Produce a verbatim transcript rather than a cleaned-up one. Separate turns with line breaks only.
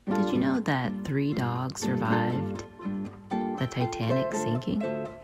Did you know that three dogs survived the Titanic sinking?